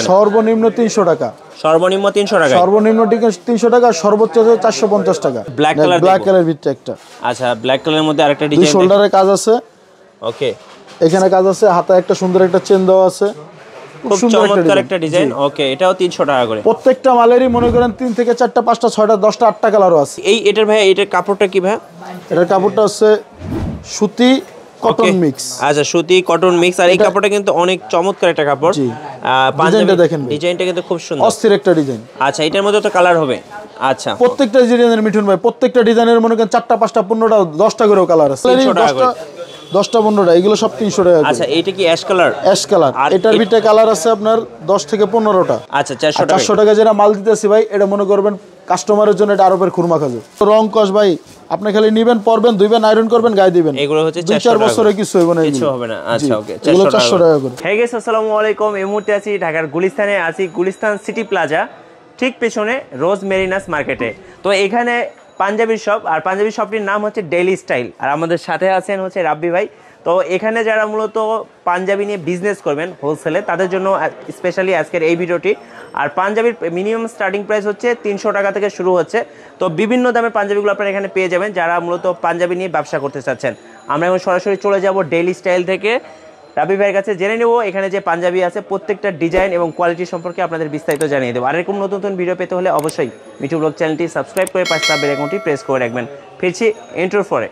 সর্বনিম্ন 300 টাকা। সর্বনিম্ন 300 টাকা। সর্বনিম্ন 300 টাকা, সর্বোচ্চ 450 টাকা। ব্ল্যাক কালার ভিতরে একটা। আচ্ছা, ব্ল্যাক কালারের মধ্যে আরেকটা ডিজাইন। শোল্ডারে কাজ আছে। ওকে, এখানে কাজ আছে, হাতে একটা সুন্দর একটা চেন দেওয়া আছে। খুব চমৎকার একটা ডিজাইন। ওকে, এটাও 300 টাকা করে। প্রত্যেকটা মালেরই মনে করেন 3 থেকে 4টা 5টা 6টা 10টা 8টা কালারও আছে। এটার ভাই, এটার কাপড়টা কি ভাই? এটার কাপড়টা হচ্ছে সুতি কটন মিক্স। আচ্ছা, সুতি কটন মিক্স। আর এই কাপড়টা কিন্তু অনেক চমৎকার একটা কাপড়। ডিজাইনটা দেখেন, ডিজাইনটা কিন্তু খুব সুন্দর, অস্থির একটা ডিজাইন। আচ্ছা, এটার মধ্যে তো কালার হবে। আচ্ছা, প্রত্যেকটা ডিজাইনের মিঠুন ভাই, প্রত্যেকটা ডিজাইনের মনে করেন 4টা 5টা 15টা 10টা করেও কালার আছে। 10টা 15টা, এগুলো সব 300 টাকা। আচ্ছা, এইটা কি অ্যাশ কালার? Ash colour. আর এটার ভিতরে কালার আছে আপনার 10 থেকে 15টা। আচ্ছা, 400 টাকা যেটা মাল দিতেছি ভাই, এটা মনে করবেন কাস্টমারের জন্য এটা আরবের খুরমা খাজু। রং কস ভাই, আপনি খালি নিবেন, পরবেন, ধুইবেন, আয়রন করবেন, গায়ে দিবেন। এগুলো হচ্ছে 2-4 বছরে কিছু হবে না, কিছু হবে না। আচ্ছা, ওকে, 400 টাকা করে। হে গাইস, আসসালামু আলাইকুম। এই মুহূর্তে আছি ঢাকার গুলিস্তানে, আছি গুলিস্তান সিটি প্লাজা ঠিক পেছনে রোজ মেরিনাস মার্কেটে। তো এখানে পাঞ্জাবির শপ, আর পাঞ্জাবি শপটির নাম হচ্ছে ডেইলি স্টাইল। আর আমাদের সাথে আছেন হচ্ছে রাব্বি ভাই। তো এখানে যারা মূলত পাঞ্জাবি নিয়ে বিজনেস করবেন হোলসেলে, তাদের জন্য স্পেশালি আজকের এই ভিডিওটি। আর পাঞ্জাবির মিনিমাম স্টার্টিং প্রাইস হচ্ছে 300 টাকা থেকে শুরু হচ্ছে। তো বিভিন্ন দামের পাঞ্জাবিগুলো আপনারা এখানে পেয়ে যাবেন যারা মূলত পাঞ্জাবি নিয়ে ব্যবসা করতে চাচ্ছেন। আমরা এখন সরাসরি চলে যাব ডেইলি স্টাইল থেকে রাব্বি ভাইয়ের কাছে, জেনে নেব এখানে যে পাঞ্জাবি আছে প্রত্যেকটা ডিজাইন এবং কোয়ালিটি সম্পর্কে আপনাদের বিস্তারিত জানিয়ে দেবো। আর এরকম নতুন নতুন ভিডিও পেতে হলে অবশ্যই মিঠু ব্লগ চ্যানেলটি সাবস্ক্রাইব করে পাশে বেল আইকনটি প্রেস করে রাখবেন। ফিরছি ইন্ট্রোর পরে।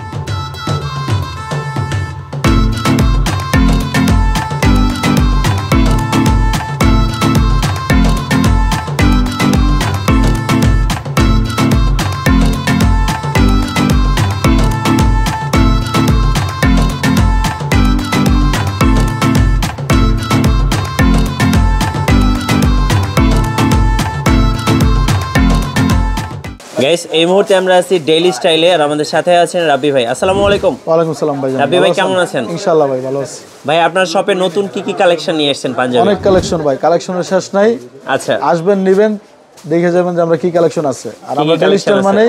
গাইস, এই মুহূর্তে আমরা আছি ডেইলি স্টাইলে, আর আমাদের সাথে আছেন রাব্বি ভাই। আসসালামু আলাইকুম। ওয়ালাইকুম আসসালাম ভাই। রাব্বি ভাই কেমন আছেন? ইনশাআল্লাহ ভাই ভালো আছি। ভাই, আপনার শপে নতুন কি কালেকশন নিয়ে এসেছেন পাঞ্জাবি? অনেক কালেকশন ভাই, কালেকশনের শেষ নাই। আচ্ছা, আসবেন, নেবেন, দেখে যাবেন যে আমরা কি কালেকশন আছে। আর আমরা ডেইলি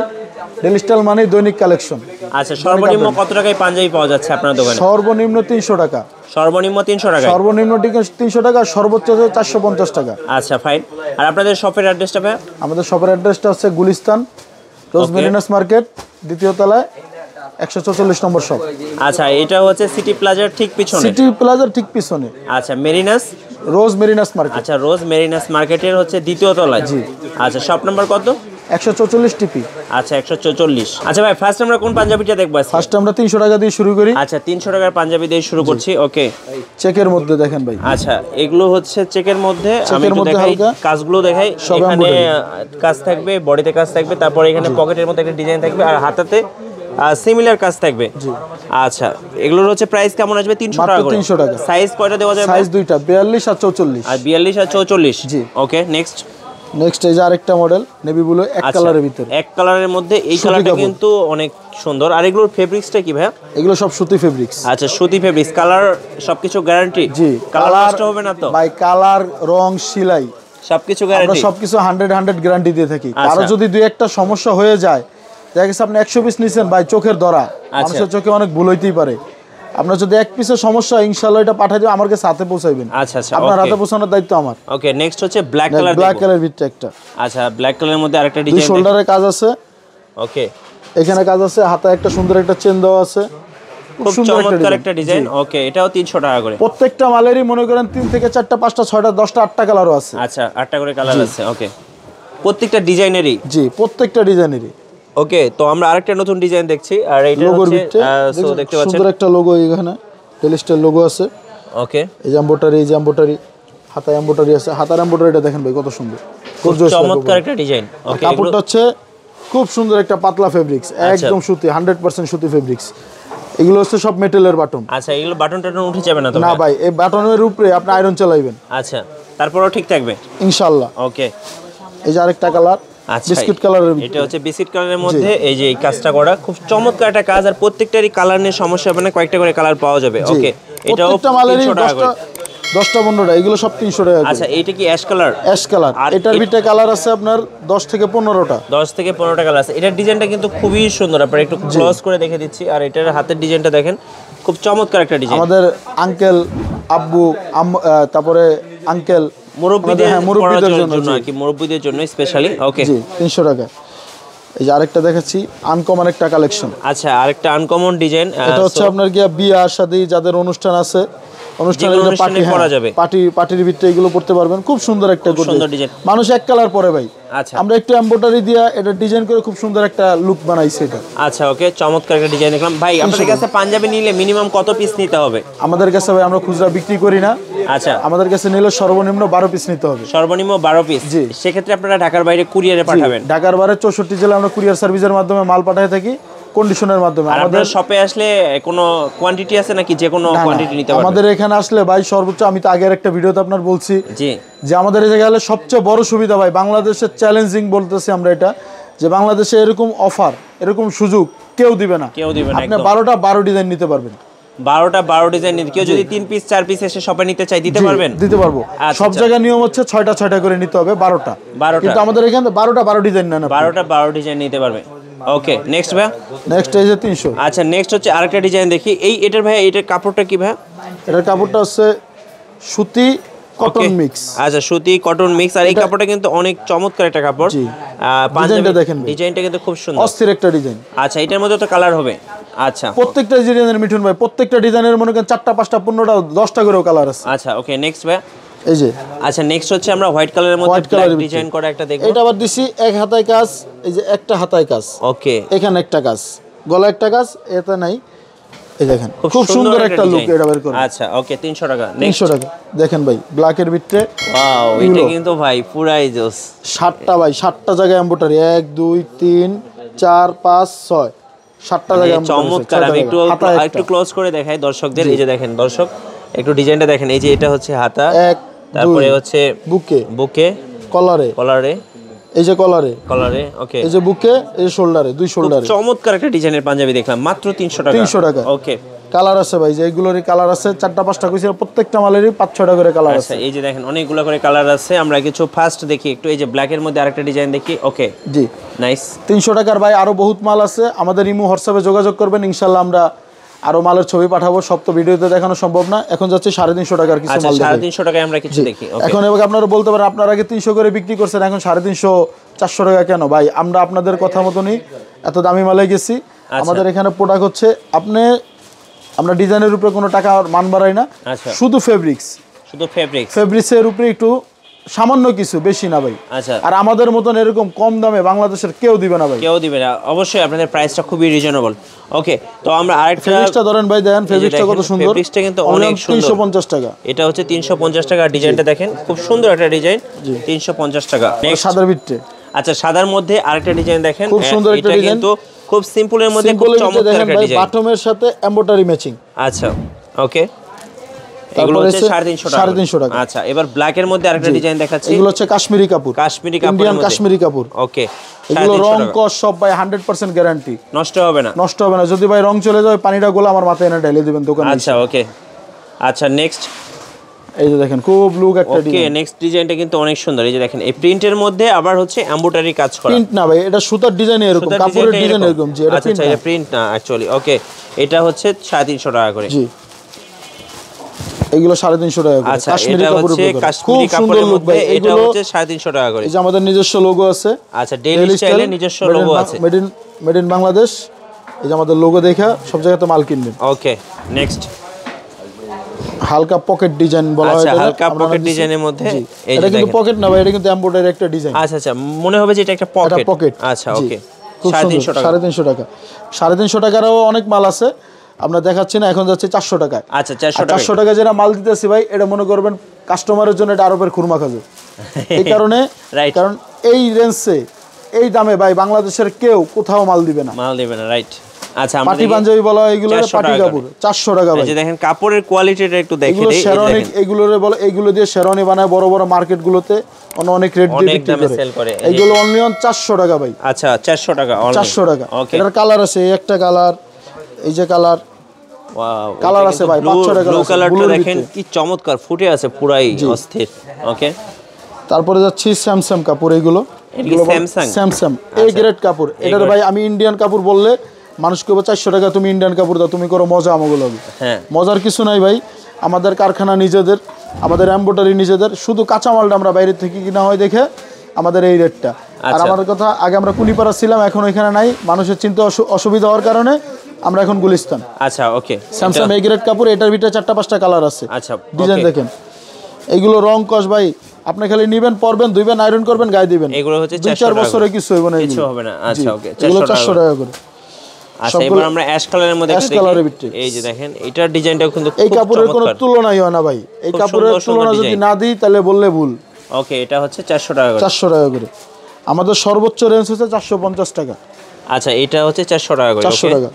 স্টাইল মানে দৈনিক কালেকশন। আচ্ছা, সর্বনিম্ন কত টাকায় পাঞ্জাবি পাওয়া যাচ্ছে আপনার দোকানে? সর্বনিম্ন 300 টাকা। সর্বনিম্ন 300 টাকা। সর্বনিম্ন 300 টাকা, সর্বোচ্চ 450 টাকা। আচ্ছা, ফাইন। আর আপনাদের শপের অ্যাড্রেসটা ভাই? আমাদের শপের অ্যাড্রেসটা হচ্ছে গুলিস্তান রোজ মেরিনাস মার্কেট, দ্বিতীয় তলায় 144 নম্বর শপ। আচ্ছা, এটা হচ্ছে সিটি প্লাজার ঠিক পিছনে। সিটি প্লাজার ঠিক পিছনে। আচ্ছা, মেরিনাস রোজ মেরিনাস মার্কেট। আচ্ছা, রোজ মেরিনাস মার্কেটের হচ্ছে দ্বিতীয় তলায়। জি। আচ্ছা, শপ নাম্বার কত? 144 টিপি। আচ্ছা, 144। আচ্ছা ভাই, ফার্স্ট আমরা কোন পাঞ্জাবিটা দেখব? ফার্স্ট আমরা 300 টাকা দিয়ে শুরু করি। আচ্ছা, 300 টাকার পাঞ্জাবি দিয়ে শুরু করছি। ওকে, চেকের মধ্যে দেখেন ভাই। আচ্ছা, এগুলো হচ্ছে চেকের মধ্যে। আমি একটু দেখাই, কাজগুলো দেখাই। এখানে কাজ থাকবে, বডিতে কাজ থাকবে, তারপর এখানে পকেটের মধ্যে একটা ডিজাইন থাকবে, আর হাতাতে সিমিলার কাজ থাকবে। আচ্ছা, এগুলোর হচ্ছে প্রাইস কেমন আসবে? 300 টাকা করে। 300 টাকা। সাইজ কয়টা দেওয়া যাবে? সাইজ দুইটা, 42 আর 44। আর 42 আর 44। জি। ওকে, নেক্সট এই যে আরেকটা মডেল নেভি ব্লু, এক কালারের ভিতরে। এক কালারের মধ্যে এই কালারটা কিন্তু অনেক সুন্দর। আর এগুলোর ফেব্রিক্সটা কি ভাই? এগুলো সব সুতি ফেব্রিক্স। আচ্ছা, সুতি ফেব্রিক্স। কালার সবকিছু গ্যারান্টি? জি। কালার নষ্ট হবে না তো ভাই? কালার, রং, সেলাই সবকিছু গ্যারান্টি। আমরা সবকিছু 100 গ্যারান্টি দিয়ে থাকি। কারো যদি দুই একটা সমস্যা হয়ে যায়, দেখা গেছে আপনি 100 পিস নিছেন ভাই, চোখের ধরা, মানুষের চোখে অনেক ভুল হইতেই পারে। আপনার যদি এক পিসের সমস্যা, ইনশাআল্লাহ এটা পাঠিয়ে দিবেন, আমার কাছে হাতে পৌঁছাইবেন। আচ্ছা আচ্ছা, আপনার হাতে পৌঁছানোর দায়িত্ব আমার। ওকে, নেক্সট হচ্ছে ব্ল্যাক কালার। ব্ল্যাক কালারের ভিতরে একটা। আচ্ছা, ব্ল্যাক কালারের মধ্যে আরেকটা ডিজাইন। শোল্ডারে কাজ আছে। ওকে, এখানে কাজ আছে, হাতে একটা সুন্দর একটা চেন দেওয়া আছে। খুব চমৎকার একটা ডিজাইন। ওকে, এটাও 300 টাকা করে। প্রত্যেকটা মালেরই মনে করেন 3 থেকে 4টা 5টা 6টা 10টা 8টা কালারও আছে। আচ্ছা, 8টা করে কালার আছে। ওকে, প্রত্যেকটা ডিজাইনেরই? জি, প্রত্যেকটা ডিজাইনেরই। ওকে, তো আমরা আরেকটা নতুন ডিজাইন দেখছি। আর এইটা হচ্ছে সো দেখতে পাচ্ছেন সুন্দর একটা লোগো, এখানে ডেইলি স্টাইল লোগো আছে। ওকে, এই এমব্রয়ডারি, হাতায় এমব্রয়ডারি আছে। হাতার এমব্রয়ডারিটা দেখেন ভাই, কত সুন্দর, খুব চমৎকার একটা ডিজাইন। ওকে, কাপড়টা হচ্ছে খুব সুন্দর একটা পাতলা ফেব্রিক্স, একদম সুতি, 100% সুতি ফেব্রিক্স। এগুলো হচ্ছে সব মেটালের বাটন। আচ্ছা, এগুলো বাটন টাটন উঠে যাবে না তো? না ভাই, এই বাটনের উপরে আপনি আয়রন চালাইবেন। আচ্ছা, তারপরও ঠিক থাকবে ইনশাআল্লাহ। ওকে, এই যে আরেকটা কালার, বিস্কিট কালারের। এটা হচ্ছে বিস্কিট কালারের মধ্যে এই যে এই কাজটা করা, খুব চমৎকার একটা কাজ। আর প্রত্যেকটারই কালার নিয়ে সমস্যা হবে না, কয়েকটা করে কালার পাওয়া যাবে। ওকে, এটাও 300 টাকা করে। 10টা 15টা, এগুলো সব 300 টাকা। আচ্ছা, এইটা কি অ্যাশ কালার? Ash colour. আর এটার ভিতরে কালার আছে আপনার 10 থেকে 15টা। 10 থেকে 15টা কালার আছে। এটার ডিজাইনটা কিন্তু খুবই সুন্দর, আপনারা একটু ক্লোজ করে দেখে দিচ্ছি। আর এটার হাতের ডিজাইনটা দেখেন, খুব চমৎকার একটা ডিজাইন। আমাদের আঙ্কেল, আব্বু, তারপরে আঙ্কেল মুরব্বিদের জন্য আর কি, মুরব্বিদের জন্য স্পেশালি। ওকে জি 300 টাকা। এই যে আরেকটা দেখাচ্ছি আনকমন একটা কালেকশন। আচ্ছা আরেকটা আনকমন ডিজাইন, এটা হচ্ছে আপনার গিয়া বিয়ে শাদী যাদের অনুষ্ঠান আছে, অনুষ্ঠানে পরা যাবে, পার্টির ভিতরে এগুলো পড়তে পারবেন। খুব সুন্দর একটা ডিজাইন, মানুষ এক কালার পরে ভাই। আচ্ছা আমরা একটু এমব্রয়ডারি দিয়া এটা ডিজাইন করে খুব সুন্দর একটা লুক বানাইছি এটা। আচ্ছা ওকে, চমৎকার একটা ডিজাইন দেখলাম ভাই। আপনাদের কাছে পাঞ্জাবি নিলে মিনিমাম কত পিস নিতে হবে? আমাদের কাছে ভাই আমরা খুচরা বিক্রি করি না। আচ্ছা, আমাদের কাছে নিলে সর্বনিম্ন 12 পিস নিতে হবে। সর্বনিম্ন 12 পিস। জি, সেক্ষেত্রে আপনারা ঢাকার বাইরে কুরিয়ারে পাঠাবেন? ঢাকার বাইরে 64 জেলা আমরা কুরিয়ার সার্ভিসের মাধ্যমে মাল পাঠাই থাকি, কন্ডিশনের মাধ্যমে। আমাদের শপে আসলে কোনো কোয়ান্টিটি আছে নাকি যে কোনো কোয়ান্টিটি নিতে পারবেন? আমাদের এখানে আসলে ভাই সর্বোচ্চ, আমি তো আগের একটা ভিডিওতে আপনার বলছি জি, যে আমাদের এই জায়গায় সবচেয়ে বড় সুবিধা ভাই, বাংলাদেশের চ্যালেঞ্জিং বলতেছি আমরা এটা, যে বাংলাদেশে এরকম অফার, এরকম সুযোগ কেউ দিবে না। আপনি 12টা 12 ডিজাইন নিতে পারবেন। 12টা 12 ডিজাইন নিতে, কেউ যদি 3 পিস 4 পিস এসে শপে নিতে চাই দিতে পারবেন? দিতে পারবো। সব জায়গায় নিয়ম হচ্ছে 6টা করে নিতে হবে, 12টা। কিন্তু আমাদের এখানে 12টা 12 ডিজাইন না, 12টা 12 ডিজাইন নিতে পারবে। ওকে নেক্সট ভাই। নেক্সট এই যে 300। আচ্ছা নেক্সট হচ্ছে আরেকটা ডিজাইন দেখি। এটার ভাই, এটার কাপড়টা কি ভাই? এটার কাপড়টা হচ্ছে সুতি কটন মিক্স। আচ্ছা সুতি কটন মিক্স। আর এই কাপড়টা কিন্তু অনেক চমৎকার একটা কাপড়। ডিজাইনটা দেখেন, ডিজাইনটা কিন্তু খুব সুন্দর, অস্থির একটা ডিজাইন। আচ্ছা এটার মধ্যে তো কালার হবে? আচ্ছা প্রত্যেকটা ডিজাইনের মিঠুন ভাই, প্রত্যেকটা ডিজাইনের মনে করেন 4টা 5টা 15টা 10টা করেও কালার আছে। আচ্ছা ওকে নেক্সট ভাই। এই যে আচ্ছা নেক্সট হচ্ছে আমরা হোয়াইট কালারের মধ্যে ব্ল্যাক ডিজাইন করা একটা দেখব। এটা আবার দিছি এক হাতায় কাজ, এই যে একটা হাতায় কাজ। ওকে, এখানে একটা কাজ, গলা একটা কাজ, এটা নাই। এই দেখেন খুব সুন্দর একটা লুক এটা বের করে। আচ্ছা ওকে 300 টাকা। 300 টাকা দেখেন ভাই, ব্ল্যাকের ভিতরে। ওয়াও, এটা কিন্তু ভাই পুরাই জোস। 7টা ভাই, 7টা জায়গায় এমব্রয়ডারি, 1 2 3 4 5 6 7টা জায়গায় এমব্রয়ডারি। চমৎকার। আমি একটু ক্লোজ করে দেখাই দর্শকদের। এই যে দেখেন দর্শক, একটু ডিজাইনটা দেখেন। এই যে এটা হচ্ছে হাতা, তারপরে হচ্ছে বুকে কলারে, এই যে কলারে ওকে, এই যে বুকে, এই যে শোল্ডারে, দুই শোল্ডারে। চমৎকার একটা ডিজাইনের পাঞ্জাবি দেখলাম মাত্র 300 টাকা। 300 টাকা। ওকে, কালার আছে ভাই, যে এগুলোরই কালার আছে 4টা 5টা কইছে, প্রত্যেকটা মালেরই 5-6টা করে কালার আছে। আচ্ছা এই যে দেখেন অনেকগুলো করে কালার আছে। আমরা কিছু ফার্স্ট দেখি একটু। এই যে ব্ল্যাকের মধ্যে আরেকটা ডিজাইন দেখি। ওকে জি নাইস। 300 টাকার ভাই আরো বহুত মাল আছে। আমাদের ইমো হোয়াটসঅ্যাপে যোগাযোগ করবেন, ইনশাআল্লাহ আমরা আরো মালের ছবি পাঠাবো। সব তো ভিডিওতে দেখানো সম্ভব না। এখন যাচ্ছে 350 টাকার কিছু মাল। 350 টাকায় আমরা কিছু দেখি। এখন এবার আপনারা বলতে পারেন আপনারা আগে 300 করে বিক্রি করছেন, এখন 350 400 টাকা কেন? ভাই আমরা আপনাদের কথা মতনই এত দামি মালে গেছি। আমাদের এখানে প্রোডাক্ট হচ্ছে আমরা ডিজাইনের উপরে কোনো টাকা মান বাড়াই না, শুধু ফেব্রিক্সের উপরে একটু সামান্য কিছু, বেশি না ভাই। আচ্ছা, আর আমাদের মতন এরকম কম দামে বাংলাদেশের কেউ দিবে না ভাই, কেউ দিবে না। অবশ্যই আপনাদের প্রাইসটা খুবই রিজনেবল। ওকে, তো আমরা আরেকটা ফেব্রিক্সটা ধরেন ভাই, দেখেন ফেব্রিক্সটা কত সুন্দর। ফেব্রিক্সটা কিন্তু অনেক সুন্দর। 350 টাকা। এটা হচ্ছে 350 টাকা। ডিজাইনটা দেখেন, খুব সুন্দর একটা ডিজাইন। 350 টাকা। সাদার ভিতরে। আচ্ছা, সাদার মধ্যে আরেকটা ডিজাইন দেখেন, খুব সুন্দর একটা ডিজাইন, কিন্তু খুব সিম্পলের মধ্যে খুব চমৎকার একটা ডিজাইন। বাটমের সাথে এমব্রয়ডারি ম্যাচিং। আচ্ছা ওকে, এগুলো হচ্ছে 350 টাকা। আচ্ছা, এবার ব্ল্যাকের মধ্যে আরেকটা ডিজাইন দেখাচ্ছি। এগুলো হচ্ছে কাশ্মীরি কাপড়, ইন্ডিয়ান কাশ্মীরি কাপড়। ওকে, এগুলো রং কস সব ভাই 100% গ্যারান্টি, নষ্ট হবে না। যদি ভাই রং চলে যায়, পানিটা গোলা আমার মাথায় এনে ঢেলে দিবেন দোকানে। আচ্ছা ওকে। আচ্ছা নেক্সট, এই যে দেখেন খুব লুক একটা ডিজাইন। ওকে, নেক্সট ডিজাইনটা কিন্তু অনেক সুন্দর। এই যে দেখেন, এই প্রিন্টের মধ্যে আবার হচ্ছে এমব্রয়ডারি কাজ করা। প্রিন্ট না ভাই, এটা সুতার ডিজাইন এরকম, কাপড়ের ডিজাইন এরকম। জি, এটা প্রিন্ট না। এটা প্রিন্ট না অ্যাকচুয়ালি। ওকে, এটা হচ্ছে 350 টাকা করে। জি, এগুলো 350 টাকা করে। আচ্ছা, এটা হচ্ছে কাশ্মীরি কাপড়ের মধ্যে, এটা হচ্ছে 350 টাকা করে। এই যে আমাদের নিজস্ব লোগো আছে। আচ্ছা, ডেইলি স্টাইলে নিজস্ব লোগো আছে, মেড ইন বাংলাদেশ। এই যে আমাদের লোগো দেখা সব জায়গাতে মাল কিনবেন। ওকে, নেক্সট, হালকা পকেট ডিজাইন বলা হয়। আচ্ছা, হালকা পকেট ডিজাইনের মধ্যে। এটা কিন্তু পকেট না ভাই, এটা কিন্তু এমব্রয়ডারি একটা ডিজাইন। আচ্ছা আচ্ছা, মনে হবে যে এটা একটা পকেট। আচ্ছা ওকে, 350 টাকা। 350 টাকা। 350 টাকারও অনেক মাল আছে, আমরা দেখাচ্ছি না। এখন যাচ্ছে 400 টাকায়। আচ্ছা, 400 টাকা যেটা মাল দিতেছি ভাই, এটা মনে করবেন কাস্টমারের জন্য এটা আরবের খুরমা খাবে। এই কারণে, কারণ এই রেঞ্জে এই দামে ভাই বাংলাদেশের কেউ কোথাও মাল দিবে না, রাইট। আচ্ছা, পাটি পাঞ্জাবি বলা হয় এগুলো, পাটি কাপড় 400 টাকা ভাই। এই যে দেখেন কাপড়ের কোয়ালিটিটা একটু দেখেন। এগুলো শেরওয়ানি, এগুলোরে বলে, এগুলো দিয়ে শেরওয়ানি বানায় বড় বড় মার্কেটগুলোতে, অনেক রেট দিয়ে বিক্রি করে। এগুলো অনলি 400 টাকা ভাই। আচ্ছা, 400 টাকা। 400 টাকা। এটার কালার আছে, এই একটা কালার, এই যে কালার, ওয়াও, কালার আছে ভাই 500 টাকা। ব্লু কালারটা দেখেন কি চমৎকার ফুটে আছে, পুরাই অস্থির। ওকে, তারপরে যাচ্ছি স্যামসাং কাপড়। এগুলো স্যামসাং এই গ্রেড কাপড়। এটার ভাই আমি ইন্ডিয়ান কাপড় বললে মানুষ কেবল 400 টাকা তুমি ইন্ডিয়ান কাপড় দাও, তুমি করো মজা আমাকে লাগে। হ্যাঁ, মজার কিছু নাই ভাই, আমাদের কারখানা নিজেদের, আমাদের এমব্রয়ডারি নিজেদের, শুধু কাঁচামালটা আমরা বাইরে থেকে কিনা হয় দেখে আমাদের এই রেটটা। আর আমার কথা, আগে আমরা কুলিপাড়া ছিলাম, এখন এখানে নাই, মানুষের চিন্তা অসুবিধা হওয়ার কারণে আমরা এখন গুলিস্তান। আচ্ছা, ওকে। স্যামসাং এই গ্রেড কাপড়, এটার ভিতরে 4-5টা কালার আছে। আচ্ছা, ডিজাইন দেখেন, এইগুলো রং কস ভাই, আপনি খালি নিবেন, পরবেন, ধুইবেন, আয়রন করবেন, গায়ে দিবেন, এগুলো হচ্ছে 2-4 বছরে কিছু হইব না, কিছু হবে না। আচ্ছা, ওকে, 400 টাকা করে। আচ্ছা, এবার আমরা অ্যাশ কালারের মধ্যে অ্যাশ কালারের ভিতরে এই যে দেখেন, এটার ডিজাইনটাও কিন্তু এই কাপড়ের কোনো তুলনাই হয় না ভাই, এই কাপড়ের তুলনা যদি না দিই তাহলে বললে ভুল। ওকে, এটা হচ্ছে 400 টাকা করে। 400 টাকা করে। আমাদের সর্বোচ্চ রেঞ্জ হচ্ছে 450 টাকা। আচ্ছা, এটা হচ্ছে 400 টাকা করে। 400 টাকা।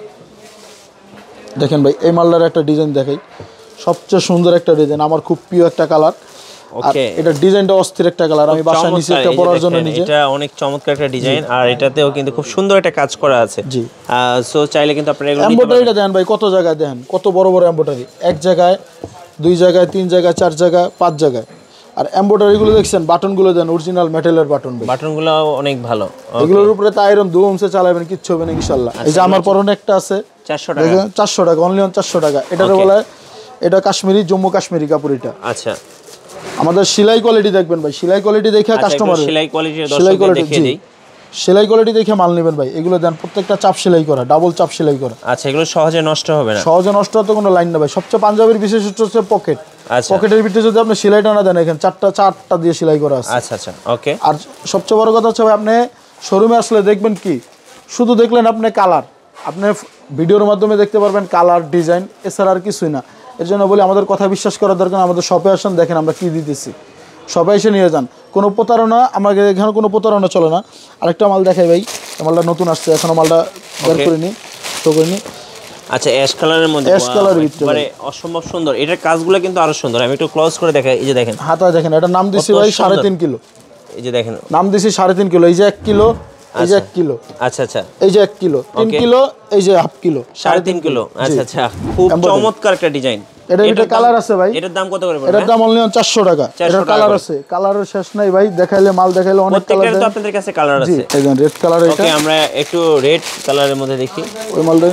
দেখেন ভাই, এই মালটার একটা ডিজাইন দেখাই, সবচেয়ে সুন্দর একটা ডিজাইন, আমার খুব প্রিয় একটা কালার। ওকে, এটা ডিজাইনটা অস্থির একটা কালার, আমি বাসায় নিচে একটা পরার জন্য নিচে। এটা অনেক চমৎকার একটা ডিজাইন, আর এটাতেও কিন্তু খুব সুন্দর একটা কাজ করা আছে। জি, সো চাইলে কিন্তু আপনারা এগুলো নিতে পারেন। এমব্রয়ডারিটা দেখেন ভাই, কত জায়গায় দেখেন, কত বড় বড় এমব্রয়ডারি, এক জায়গায়, 2 জায়গায়, 3 জায়গায়, 4 জায়গায়, 5 জায়গায়। আর এমব্রয়ডারিগুলো দেখছেন, বাটনগুলো দেন অরিজিনাল মেটালের বাটন, বাটনগুলো অনেক ভালো। এগুলোর উপরে তো আয়রন ধুমসে চালাবেন, কিচ্ছু হবে না ইনশাআল্লাহ। এই যে আমার পরনে একটা আছে 400 টাকা, 400 টাকা, অনলি 400 টাকা। এটার বলে, এটা কাশ্মীরি, জম্মু কাশ্মীরি কাপড় এটা। আচ্ছা, আমাদের সেলাই কোয়ালিটি দেখবেন ভাই, সেলাই কোয়ালিটি দেখে কাস্টমার, সেলাই কোয়ালিটি দর্শকদের দেখিয়ে দেই। সেলাই কোয়ালিটি দেখে মাল নেবেন ভাই, এগুলো দেন প্রত্যেকটা চাপ সেলাই করা, ডাবল চাপ সেলাই করা। আচ্ছা, এগুলো সহজে নষ্ট হবে না, সহজে নষ্ট হতে কোনো লাইন না ভাই। সবচেয়ে পাঞ্জাবির বিশেষত্ব হচ্ছে পকেট। আচ্ছা, পকেটের ভিতরে যদি আপনি সেলাইটা না দেন, এখানে চারটা দিয়ে সেলাই করা আছে। আচ্ছা, আচ্ছা, ওকে। আর সবচেয়ে বড় কথা হচ্ছে ভাই, আপনি শোরুমে আসলে দেখবেন কি, শুধু দেখলেন আপনি কালার, আপনি ভিডিওর মাধ্যমে দেখতে পারবেন কালার, ডিজাইন, এছাড়া আর কিছুই না। এর জন্য বলি, আমাদের কথা বিশ্বাস করার দরকার, আমাদের শপে আসেন, দেখেন আমরা কি দিতেছি, সবাই এসে নিয়ে যান, কোনো প্রতারণা, আমাদের এখানে কোনো প্রতারণা চলে না। আরেকটা মাল দেখাই ভাই, মালটা নতুন আসছে, এখনো মালটা বের করিনি, শো করিনি। আচ্ছা, অ্যাশ কালারের মধ্যে, অ্যাশ কালার ভিতরে মানে অসম্ভব সুন্দর, এটার কাজগুলো কিন্তু আরো সুন্দর। আমি একটু ক্লোজ করে দেখাই, এই যে দেখেন হাতা দেখেন, এটা নাম দিছি ভাই 3.5 কিলো, এই যে দেখেন নাম দিছি 3.5 কিলো, এই যে 1 কিলো, এই যে 1 কিলো, আচ্ছা, আচ্ছা, এই যে 1 কিলো, 3 কিলো, এই যে হাফ কিলো, 3.5 কিলো। আচ্ছা, আচ্ছা, খুব চমৎকার একটা ডিজাইন। এটা কালার আছে ভাই, এটার দাম কত করে পড়বে? এটার দাম অনলি 400 টাকা। এটা কালার আছে, কালারের শেষ নাই ভাই, দেখাইলে মাল দেখাইলে অনেক কালার। প্রত্যেকটার তো আপনাদের কাছে কালার আছে। দেখেন রেড কালার, এটা ওকে, আমরা একটু রেড কালারের মধ্যে দেখি। ওই মালটা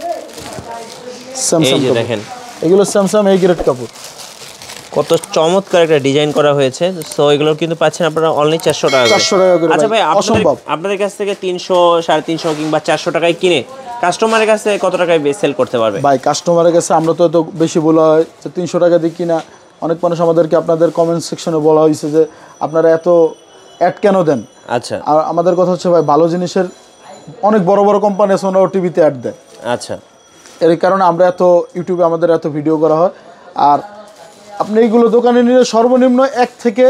স্যামসাং, এই যে দেখেন, এগুলো স্যামসাং এই গ্রেড কাপড়, কত চমৎকার একটা ডিজাইন করা হয়েছে। সো এগুলো কিন্তু পাচ্ছেন আপনারা অনলি 400 টাকা করে। 400 টাকা করে। আচ্ছা ভাই, অসম্ভব। আপনাদের কাছ থেকে 300, 350 কিংবা 400 টাকায় কিনে কাস্টমারের কাছে কত টাকায় সেল করতে পারবে? ভাই কাস্টমারের কাছে আমরা তো এত বেশি বলা হয় যে 300 টাকা দিয়ে কিনা। অনেক মানুষ আমাদেরকে আপনাদের কমেন্ট সেকশনে বলা হয়েছে যে আপনারা এত অ্যাড কেন দেন। আচ্ছা, আর আমাদের কথা হচ্ছে ভাই, ভালো জিনিসের অনেক বড় বড় কোম্পানি আছে, ওনারা টিভিতে অ্যাড দেয়। আচ্ছা, এর কারণে আমরা এত ইউটিউবে আমাদের এত ভিডিও করা হয়। আর আপনি এইগুলো দোকানে নিলে সর্বনিম্ন 1 থেকে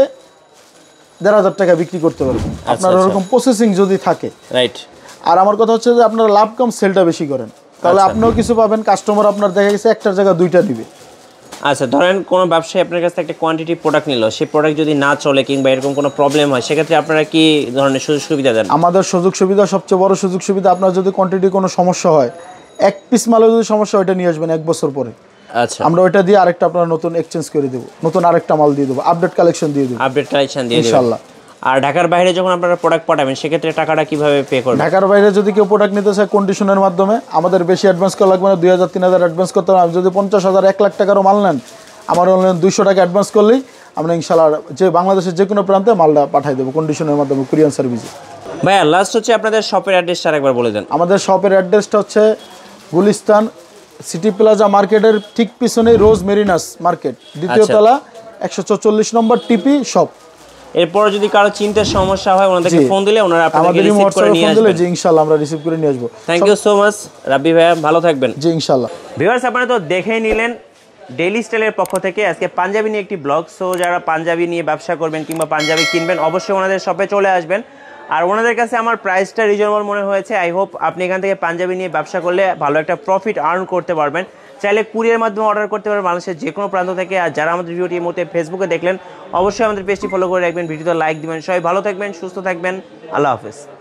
1,500 টাকা বিক্রি করতে পারবেন, আপনার ওরকম প্রসেসিং যদি থাকে। রাইট। আর আমার কথা হচ্ছে যে আপনারা লাভ কম, সেলটা বেশি করেন, তাহলে আপনিও কিছু পাবেন, কাস্টমার আপনার দেখা গেছে একটার জায়গায় 2টা দিবে। আচ্ছা, ধরেন কোনো ব্যবসায়ী আপনার কাছে একটা কোয়ান্টিটি প্রোডাক্ট নিল, সেই প্রোডাক্ট যদি না চলে কিংবা এরকম কোনো প্রবলেম হয়, সেক্ষেত্রে আপনারা কি ধরনের সুযোগ সুবিধা দেন? আমাদের সুযোগ সুবিধা, সবচেয়ে বড় সুযোগ সুবিধা, আপনার যদি কোয়ান্টিটি কোনো সমস্যা হয়, 1 পিস মালে যদি সমস্যা, ওইটা নিয়ে আসবেন 1 বছর পরে। আচ্ছা, আমরা ওইটা দিয়ে আরেকটা আপনার নতুন এক্সচেঞ্জ করে দেবো, নতুন আরেকটা মাল দিয়ে দেবো, আপডেট কালেকশন দিয়ে দেবো, আপডেট কালেকশন দিয়ে দেবেন ইনশাআল্লাহ। আর ঢাকার বাইরে যখন আপনারা প্রোডাক্ট পাঠাবেন, সেক্ষেত্রে টাকাটা কিভাবে পে করবেন? ঢাকার বাইরে যদি কেউ প্রোডাক্ট নিতে চায় কন্ডিশনের মাধ্যমে, আমাদের বেশি অ্যাডভান্স করা লাগবে না, 2,000-3,000 অ্যাডভান্স করতে হবে। আমি যদি 50,000, 1 লাখ টাকারও মাল নেন, আমার অনলাইন 200 টাকা অ্যাডভান্স করলেই আমরা ইনশাআল্লাহ যে বাংলাদেশের যে কোনো প্রান্তে মালটা পাঠিয়ে দেবো কন্ডিশনের মাধ্যমে, কুরিয়ার সার্ভিসে। ভাইয়া, লাস্ট হচ্ছে আপনাদের শপের অ্যাড্রেসটা আরেকবার বলে দেন। আমাদের শপের অ্যাড্রেসটা হচ্ছে গুলিস্তান সিটি প্লাজা মার্কেটের ঠিক পিছনেই রোজ মেরিনাস মার্কেট, দ্বিতীয় তলা, 144 নম্বর টিপি শপ। এরপর যদি কারো চিন্তার সমস্যা হয়, ওনাদেরকে ফোন দিলে ওনারা আপনাদেরকে রিসিভ করে নিয়ে আসবেন। জি ইনশাআল্লাহ আমরা রিসিভ করে নিয়ে আসবো। Thank you so much Rabbi ভাইয়া, ভালো থাকবেন। জি ইনশাআল্লাহ। ভিউয়ার্স, আপনারা তো দেখেই নিলেন ডেইলি স্টাইলের পক্ষ থেকে আজকে পাঞ্জাবি নিয়ে একটি ব্লগ। সো যারা পাঞ্জাবি নিয়ে ব্যবসা করবেন কিংবা পাঞ্জাবি কিনবেন, অবশ্যই ওনাদের শপে চলে আসবেন। আর ওনাদের কাছে আমার প্রাইসটা রিজনেবল মনে হয়েছে। আই হোপ আপনি এখান থেকে পাঞ্জাবি নিয়ে ব্যবসা করলে ভালো একটা প্রফিট আর্ন করতে পারবেন। চাইলে কুরিয়ার মাধ্যমে অর্ডার করতে পারবেন বাংলাদেশের যে কোনো প্রান্ত থেকে। আর যারা আমাদের ভিডিওটি এই মুহূর্তে ফেসবুকে দেখলেন, অবশ্যই আমাদের পেজটি ফলো করে রাখবেন, ভিডিওতে লাইক দিবেন। সবাই ভালো থাকবেন, সুস্থ থাকবেন, আল্লাহ হাফেজ।